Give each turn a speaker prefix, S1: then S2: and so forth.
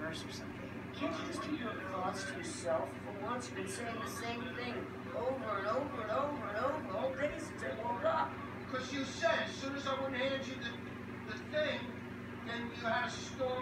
S1: reverse or something. Can't you just keep your thoughts to yourself? For once, you've been saying the same thing over and over and over and over all day since I woke up.
S2: Because you said as soon as I wouldn't hand you the thing, then you had a storm.